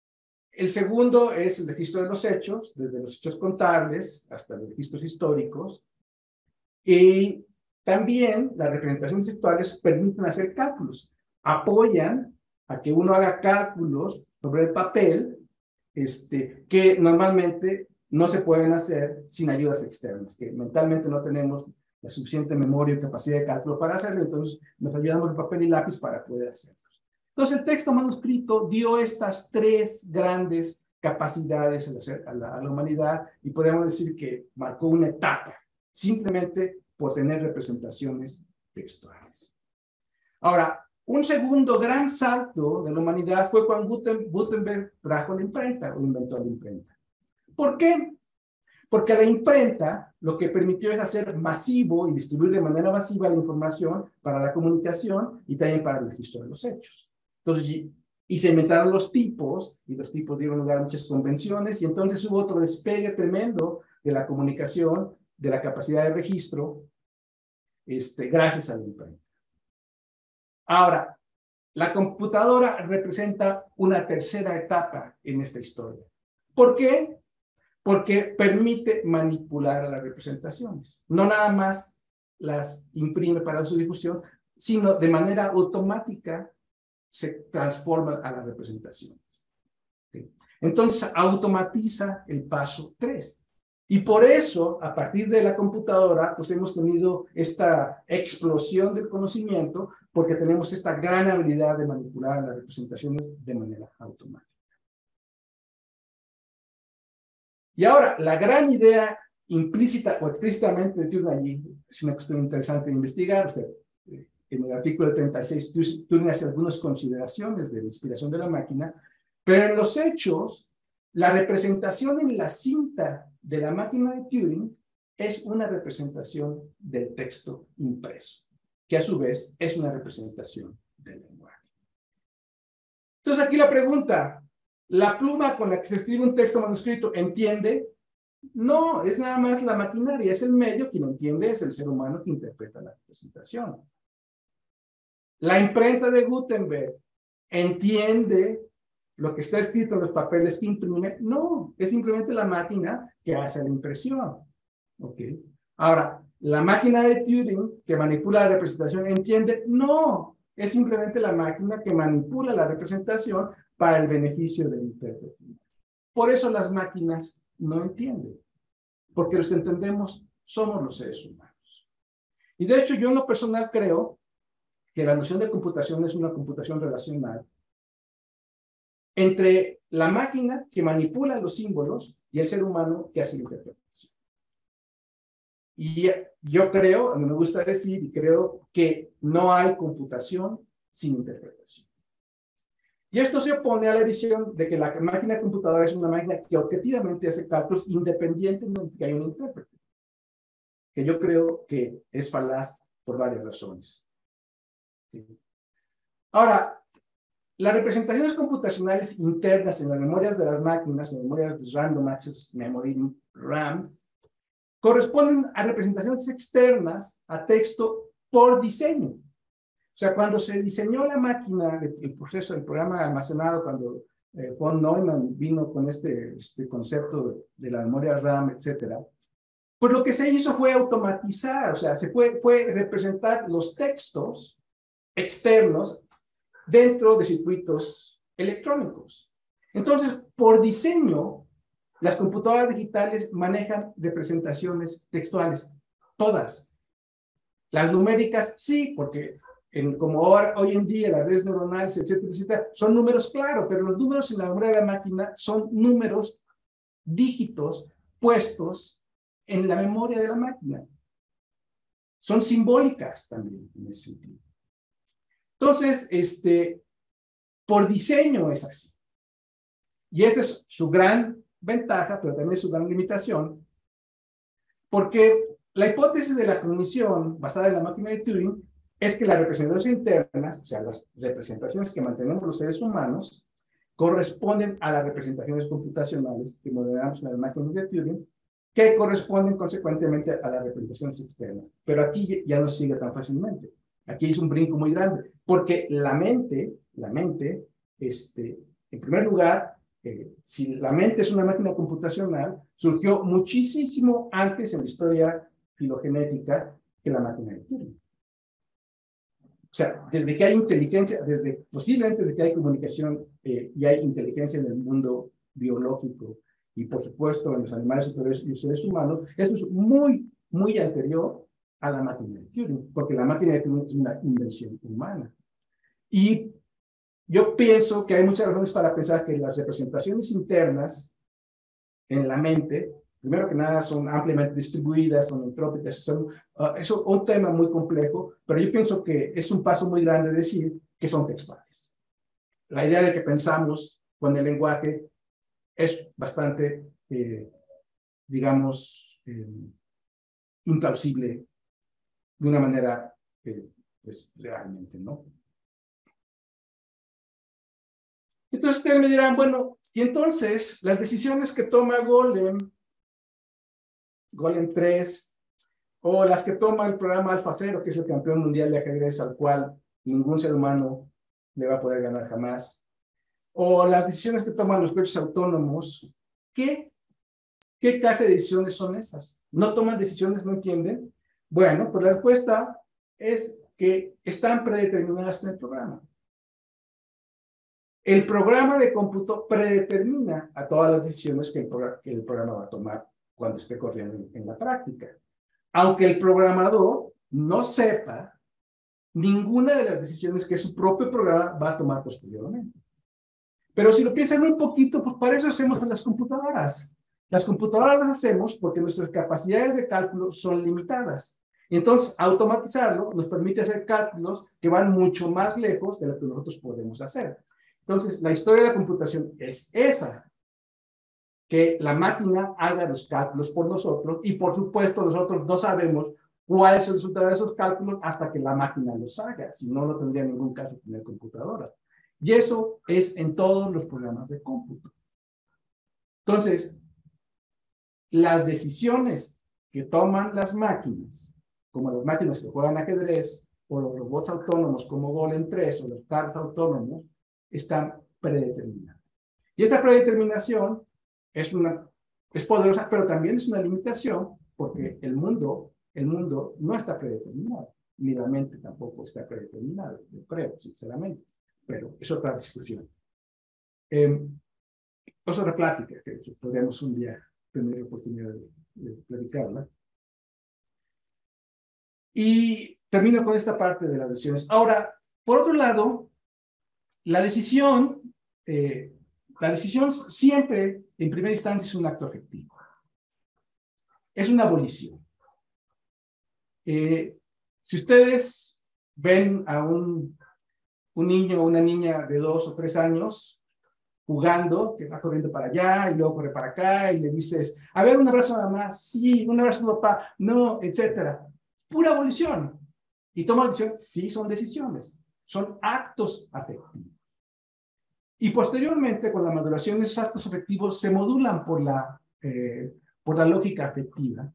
El segundo es el registro de los hechos, desde los hechos contables hasta los registros históricos. Y también las representaciones textuales permiten hacer cálculos, apoyan a que uno haga cálculos sobre el papel, que normalmente no se pueden hacer sin ayudas externas, que mentalmente no tenemos la suficiente memoria y capacidad de cálculo para hacerlo, entonces nos ayudamos de papel y lápiz para poder hacerlo. Entonces el texto manuscrito dio estas tres grandes capacidades a la humanidad y podemos decir que marcó una etapa, simplemente por tener representaciones textuales. Ahora, un segundo gran salto de la humanidad fue cuando Gutenberg trajo la imprenta o inventó la imprenta. ¿Por qué? Porque la imprenta lo que permitió es hacer masivo y distribuir de manera masiva la información para la comunicación y también para el registro de los hechos. Entonces, y se inventaron los tipos, y los tipos dieron lugar a muchas convenciones, y entonces hubo otro despegue tremendo de la comunicación, de la capacidad de registro, gracias a la imprenta. Ahora, la computadora representa una tercera etapa en esta historia. ¿Por qué? Porque permite manipular a las representaciones. No nada más las imprime para su difusión, sino de manera automática se transforma a las representaciones. ¿Sí? Entonces automatiza el paso 3. Y por eso, a partir de la computadora, pues hemos tenido esta explosión del conocimiento, porque tenemos esta gran habilidad de manipular las representaciones de manera automática. Y ahora, la gran idea implícita o explícitamente de Turing allí, es una cuestión interesante de investigar. Usted, en el artículo 36, Turing hace algunas consideraciones de la inspiración de la máquina, pero en los hechos, la representación en la cinta de la máquina de Turing es una representación del texto impreso, que a su vez es una representación del lenguaje. Entonces aquí la pregunta, ¿la pluma con la que se escribe un texto manuscrito entiende? No, es nada más la maquinaria, es el medio, quien entiende es el ser humano que interpreta la representación. La imprenta de Gutenberg entiende lo que está escrito en los papeles que imprime. No, es simplemente la máquina que hace la impresión. ¿Ok? Ahora, la máquina de Turing que manipula la representación entiende. No, es simplemente la máquina que manipula la representación para el beneficio del intérprete. Por eso las máquinas no entienden, porque los que entendemos somos los seres humanos. Y de hecho, yo en lo personal creo que la noción de computación es una computación relacional entre la máquina que manipula los símbolos y el ser humano que hace la interpretación. Y yo creo, a mí me gusta decir, y creo que no hay computación sin interpretación. Y esto se opone a la visión de que la máquina computadora es una máquina que objetivamente hace cálculos independientemente de que haya un intérprete, que yo creo que es falaz por varias razones. ¿Sí? Ahora, las representaciones computacionales internas en las memorias de las máquinas, en memorias de Random Access Memory, RAM, corresponden a representaciones externas a texto por diseño. O sea, cuando se diseñó la máquina, el proceso del programa almacenado, cuando von Neumann vino con este concepto de la memoria RAM, etcétera, pues lo que se hizo fue automatizar, o sea, fue representar los textos externos dentro de circuitos electrónicos. Entonces, por diseño, las computadoras digitales manejan representaciones textuales, todas. Las numéricas, sí, porque como hoy en día las redes neuronales, etcétera, etcétera, son números, claro, pero los números en la memoria de la máquina son números, dígitos, puestos en la memoria de la máquina. Son simbólicas también, en ese sentido. Entonces, por diseño es así. Y esa es su gran ventaja, pero también su gran limitación, porque la hipótesis de la cognición basada en la máquina de Turing es que las representaciones internas, o sea, las representaciones que mantenemos los seres humanos, corresponden a las representaciones computacionales que modelamos en las máquinas de Turing, que corresponden consecuentemente a las representaciones externas. Pero aquí ya no sigue tan fácilmente. Aquí es un brinco muy grande, porque la mente, en primer lugar, si la mente es una máquina computacional, surgió muchísimo antes en la historia filogenética que la máquina de Turing. O sea, desde que hay inteligencia, posiblemente desde que hay comunicación y hay inteligencia en el mundo biológico y por supuesto en los animales superiores y los seres humanos, eso es muy, muy anterior a la máquina de Turing, porque la máquina de Turing es una invención humana. Y yo pienso que hay muchas razones para pensar que las representaciones internas en la mente, primero que nada, son ampliamente distribuidas, son entrópicas, es un tema muy complejo, pero yo pienso que es un paso muy grande decir que son textuales. La idea de que pensamos con el lenguaje es bastante, digamos, implausible de una manera, pues, realmente, ¿no? Entonces ustedes me dirán, bueno, y entonces las decisiones que toma Golem 3, o las que toma el programa AlphaZero, que es el campeón mundial de ajedrez al cual ningún ser humano le va a poder ganar jamás, o las decisiones que toman los coches autónomos, ¿qué clase de decisiones son esas? ¿No toman decisiones, no entienden? Bueno, pues la respuesta es que están predeterminadas en el programa. El programa de cómputo predetermina a todas las decisiones que el programa va a tomar cuando esté corriendo en la práctica. Aunque el programador no sepa ninguna de las decisiones que su propio programa va a tomar posteriormente. Pero si lo piensan un poquito, pues para eso hacemos las computadoras. Las computadoras las hacemos porque nuestras capacidades de cálculo son limitadas. Y entonces, automatizarlo nos permite hacer cálculos que van mucho más lejos de lo que nosotros podemos hacer. Entonces, la historia de la computación es esa, que la máquina haga los cálculos por nosotros y, por supuesto, nosotros no sabemos cuál es el resultado de esos cálculos hasta que la máquina los haga. Si no, no tendría ningún caso tener computadoras. Y eso es en todos los programas de cómputo. Entonces, las decisiones que toman las máquinas, como las máquinas que juegan ajedrez, o los robots autónomos como Golem 3 o los carros autónomos, están predeterminadas. Y esta predeterminación es poderosa, pero también es una limitación, porque el mundo no está predeterminado, ni la mente tampoco está predeterminada, yo creo, sinceramente, pero es otra discusión. Es otra plática que podríamos un día tener la oportunidad de platicarla. Y termino con esta parte de las decisiones. Ahora, por otro lado, la decisión siempre, en primera instancia, es un acto afectivo. Es una abolición. Si ustedes ven a un niño o una niña de 2 o 3 años jugando, que va corriendo para allá y luego corre para acá y le dices, a ver, un abrazo a mamá, sí, un abrazo a papá, no, etcétera. Pura abolición. Y toma decisión, sí, son decisiones, son actos afectivos. Y posteriormente, con la maduración, esos actos afectivos se modulan por la lógica afectiva.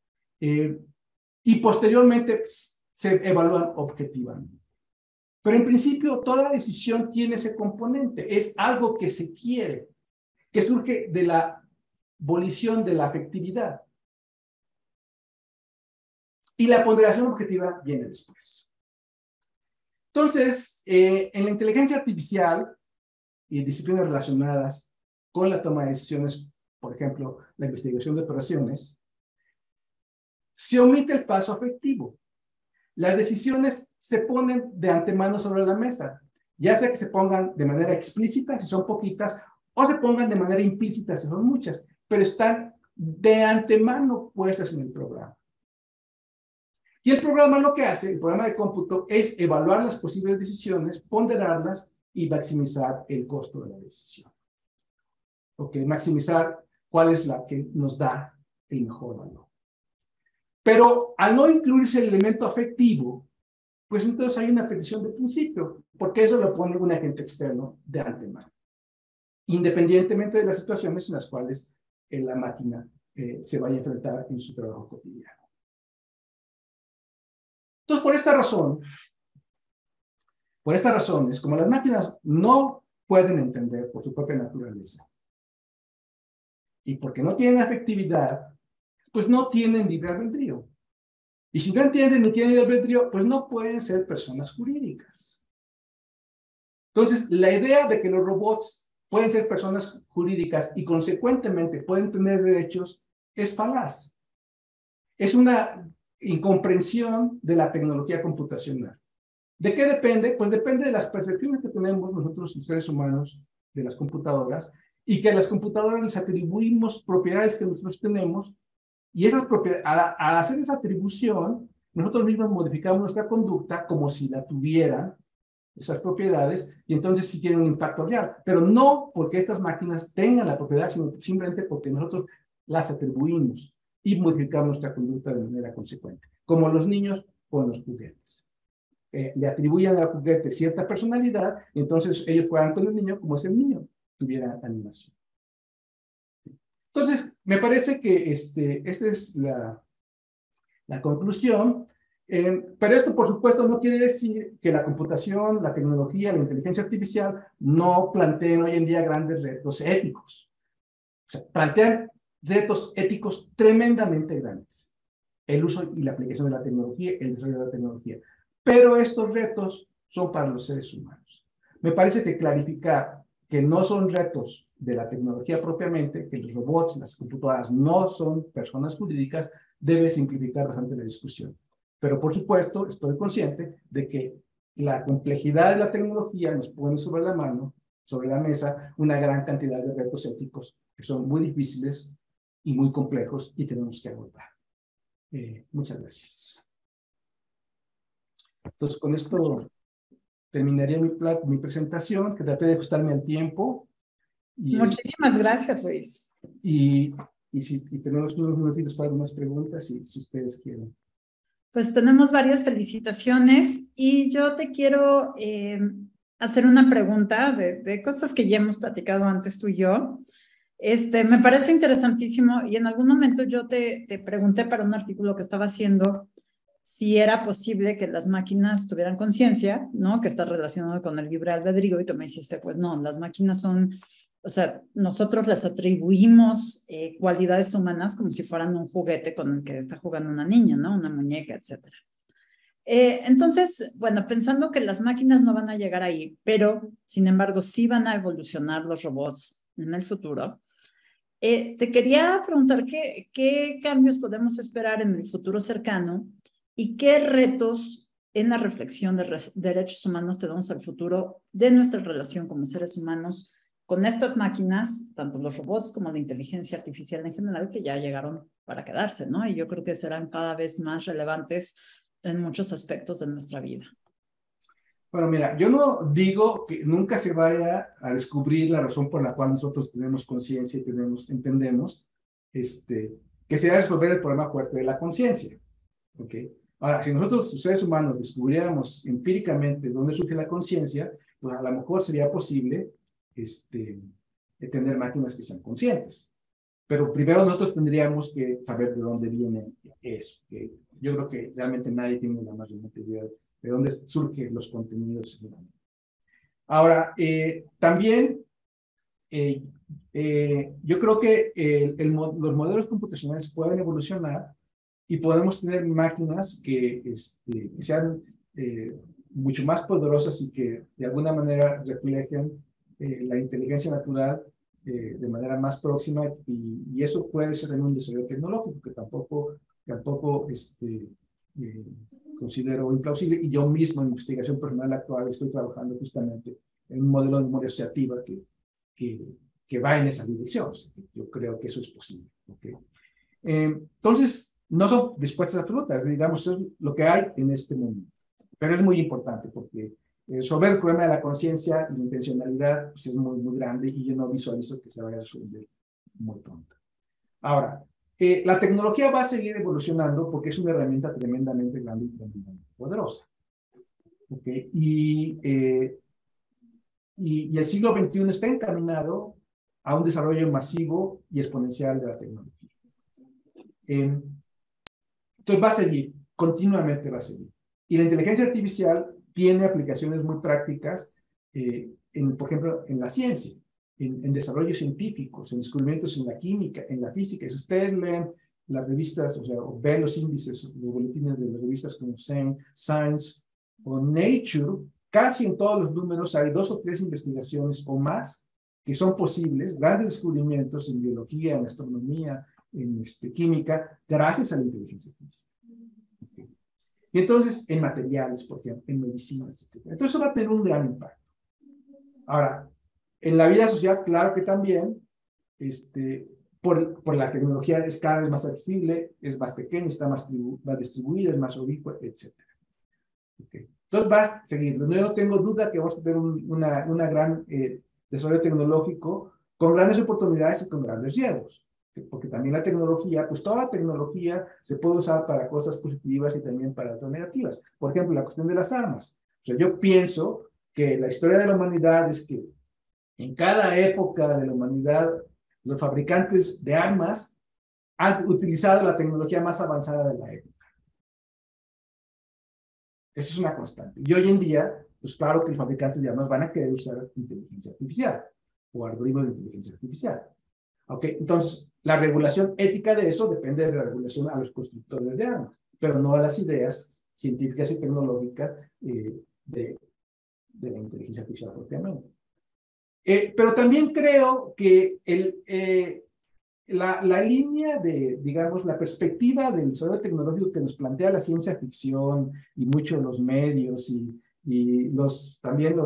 Y posteriormente se evalúan objetivamente. Pero en principio, toda decisión tiene ese componente. Es algo que se quiere, que surge de la volición de la afectividad. Y la ponderación objetiva viene después. Entonces, en la inteligencia artificial y disciplinas relacionadas con la toma de decisiones, por ejemplo, la investigación de operaciones, se omite el paso afectivo. Las decisiones se ponen de antemano sobre la mesa, ya sea que se pongan de manera explícita, si son poquitas, o se pongan de manera implícita, si son muchas, pero están de antemano puestas en el programa. Y el programa lo que hace, el programa de cómputo, es evaluar las posibles decisiones, ponderarlas y maximizar el costo de la decisión. Ok, maximizar cuál es la que nos da el mejor valor. Pero al no incluirse el elemento afectivo, pues entonces hay una petición de principio, porque eso lo pone un agente externo de antemano, independientemente de las situaciones en las cuales la máquina se vaya a enfrentar en su trabajo cotidiano. Entonces, por estas razones, como las máquinas no pueden entender por su propia naturaleza Y porque no tienen afectividad, pues no tienen libre albedrío. Y si no entienden ni tienen libre albedrío, pues no pueden ser personas jurídicas. Entonces, la idea de que los robots pueden ser personas jurídicas y consecuentemente pueden tener derechos es falaz. Es una incomprensión de la tecnología computacional. ¿De qué depende? Pues depende de las percepciones que tenemos nosotros, los seres humanos, de las computadoras, y que a las computadoras les atribuimos propiedades que nosotros tenemos, y esas propiedades, al hacer esa atribución, nosotros mismos modificamos nuestra conducta como si la tuvieran esas propiedades, y entonces sí tienen un impacto real, pero no porque estas máquinas tengan la propiedad, sino simplemente porque nosotros las atribuimos y modificamos nuestra conducta de manera consecuente, como los niños con los juguetes. Le atribuyen al juguete cierta personalidad, y entonces ellos juegan con el niño como si el niño tuviera animación. Entonces, me parece que esta es la conclusión. Pero esto, por supuesto, no quiere decir que la computación, la tecnología, la inteligencia artificial no planteen hoy en día grandes retos éticos. O sea, plantean retos éticos tremendamente grandes. El uso y la aplicación de la tecnología, el desarrollo de la tecnología. Pero estos retos son para los seres humanos. Me parece que clarificar que no son retos de la tecnología propiamente, que los robots, las computadoras no son personas jurídicas, debe simplificar bastante la discusión. Pero, por supuesto, estoy consciente de que la complejidad de la tecnología nos pone sobre la mano, sobre la mesa, una gran cantidad de retos éticos que son muy difíciles y muy complejos y tenemos que abordar. Muchas gracias. Entonces, con esto terminaría mi presentación, que traté de ajustarme al tiempo. Y
muchísimas gracias, Luis.
Y tenemos unos minutitos para algunas preguntas, si ustedes quieren.
Pues tenemos varias felicitaciones y yo te quiero hacer una pregunta de cosas que ya hemos platicado antes tú y yo. Me parece interesantísimo y en algún momento yo te pregunté para un artículo que estaba haciendo si era posible que las máquinas tuvieran conciencia, ¿no? Que está relacionado con el libre albedrío y tú me dijiste, pues no, las máquinas son, o sea, nosotros les atribuimos cualidades humanas como si fueran un juguete con el que está jugando una niña, ¿no? Una muñeca, etcétera. Entonces, bueno, pensando que las máquinas no van a llegar ahí, pero sin embargo sí van a evolucionar los robots en el futuro, te quería preguntar qué cambios podemos esperar en el futuro cercano y qué retos en la reflexión de derechos humanos tenemos al futuro de nuestra relación como seres humanos con estas máquinas, tanto los robots como la inteligencia artificial en general, que ya llegaron para quedarse, ¿no? Y yo creo que serán cada vez más relevantes en muchos aspectos de nuestra vida.
Bueno, mira, yo no digo que nunca se vaya a descubrir la razón por la cual nosotros tenemos conciencia y entendemos, que sería resolver el problema fuerte de la conciencia, ¿ok? Ahora, si nosotros, los seres humanos, descubriéramos empíricamente dónde surge la conciencia, pues a lo mejor sería posible tener máquinas que sean conscientes. Pero primero nosotros tendríamos que saber de dónde viene eso. Que yo creo que realmente nadie tiene la más remota idea de dónde surgen los contenidos. Ahora, también yo creo que los modelos computacionales pueden evolucionar y podemos tener máquinas que sean mucho más poderosas y que de alguna manera reflejen la inteligencia natural de manera más próxima, y eso puede ser en un desarrollo tecnológico que tampoco considero implausible, y yo mismo en investigación personal actual estoy trabajando justamente en un modelo de memoria asociativa que va en esa dirección. Yo creo que eso es posible. ¿Okay? Entonces, no son respuestas absolutas, digamos, es lo que hay en este momento, pero es muy importante porque resolver el problema de la conciencia y la intencionalidad pues es muy, muy grande, y yo no visualizo que se vaya a resolver muy pronto. Ahora, la tecnología va a seguir evolucionando porque es una herramienta tremendamente grande y tremendamente poderosa. ¿Okay? Y el siglo XXI está encaminado a un desarrollo masivo y exponencial de la tecnología. Entonces va a seguir, continuamente va a seguir. Y la inteligencia artificial tiene aplicaciones muy prácticas, por ejemplo, en la ciencia. en desarrollos científicos, en descubrimientos en la química, en la física. Si ustedes leen las revistas, o sea, o ven los índices, los boletines de las revistas como Science o Nature, casi en todos los números hay 2 o 3 investigaciones o más que son posibles, grandes descubrimientos en biología, en astronomía, en química, gracias a la inteligencia artificial. Okay. Y entonces, en materiales, por ejemplo, en medicinas, etc. Entonces, eso va a tener un gran impacto. Ahora, en la vida social, claro que también, por la tecnología es cada vez más accesible, es más pequeña, está más distribuida, es más ubicua, etc. Okay. Entonces, va a seguir. No tengo duda que vamos a tener una gran desarrollo tecnológico con grandes oportunidades y con grandes riesgos. Porque también la tecnología, pues toda la tecnología se puede usar para cosas positivas y también para otras negativas. Por ejemplo, la cuestión de las armas. O sea, yo pienso que la historia de la humanidad es que en cada época de la humanidad, los fabricantes de armas han utilizado la tecnología más avanzada de la época. Eso es una constante. Y hoy en día, pues claro que los fabricantes de armas van a querer usar inteligencia artificial o algoritmos de inteligencia artificial. ¿Ok? Entonces, la regulación ética de eso depende de la regulación a los constructores de armas, pero no a las ideas científicas y tecnológicas de la inteligencia artificial propiamente. Pero también creo que la línea de, digamos, la perspectiva del desarrollo tecnológico que nos plantea la ciencia ficción y muchos de los medios y también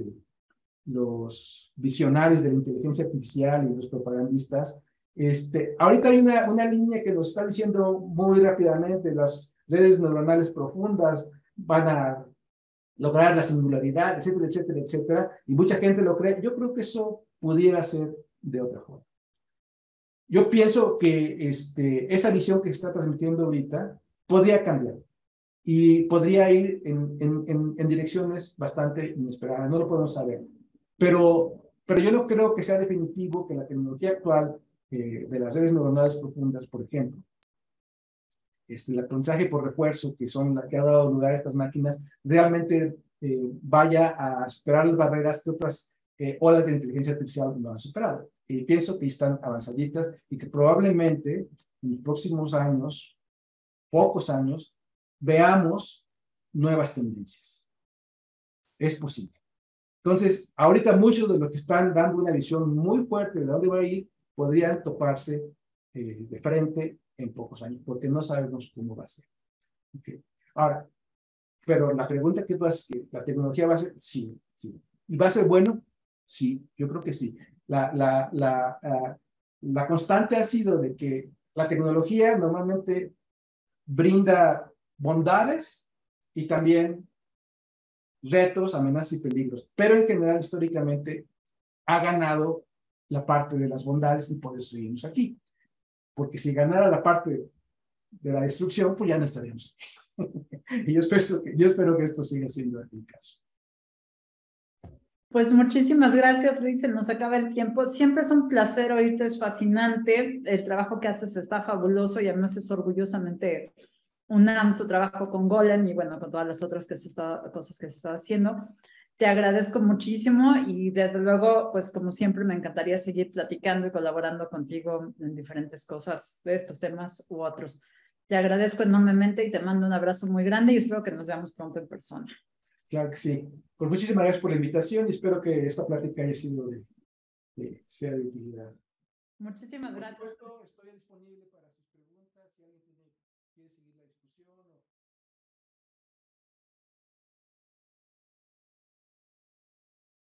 los visionarios de la inteligencia artificial y los propagandistas, ahorita hay una línea que nos está diciendo muy rápidamente, las redes neuronales profundas van a lograr la singularidad, etcétera, etcétera, etcétera, y mucha gente lo cree. Yo creo que eso pudiera ser de otra forma. Yo pienso que esa visión que se está transmitiendo ahorita podría cambiar y podría ir en direcciones bastante inesperadas, no lo podemos saber. Pero yo no creo que sea definitivo que la tecnología actual de las redes neuronales profundas, por ejemplo, el aprendizaje por refuerzo, que ha dado lugar a estas máquinas, realmente vaya a superar las barreras que otras olas de inteligencia artificial no han superado. Y pienso que están avanzaditas y que probablemente en los próximos años, pocos años, veamos nuevas tendencias. Es posible. Entonces, ahorita muchos de los que están dando una visión muy fuerte de dónde va a ir, podrían toparse de frente en pocos años, porque no sabemos cómo va a ser. Okay. Ahora, pero la pregunta que tú haces, que la tecnología va a ser, sí, sí. ¿Y va a ser bueno? Sí, yo creo que sí. La constante ha sido de que la tecnología normalmente brinda bondades y también retos, amenazas y peligros, pero en general históricamente ha ganado la parte de las bondades y por eso seguimos aquí. Porque si ganara la parte de la destrucción, pues ya no estaríamos aquí. Y yo espero que esto siga siendo el caso.
Pues muchísimas gracias, Luis. Se nos acaba el tiempo. Siempre es un placer oírte, es fascinante. El trabajo que haces está fabuloso y además es orgullosamente UNAM, tu trabajo con Golem y bueno, con todas las otras cosas que se está haciendo. Te agradezco muchísimo y desde luego, pues como siempre, me encantaría seguir platicando y colaborando contigo en diferentes cosas de estos temas u otros. Te agradezco enormemente y te mando un abrazo muy grande y espero que nos veamos pronto en persona.
Claro que sí. Pues muchísimas gracias por la invitación y espero que esta plática haya sido sea de utilidad.
Muchísimas gracias.
Por supuesto, estoy disponible para sus preguntas si alguien quiere seguir la discusión.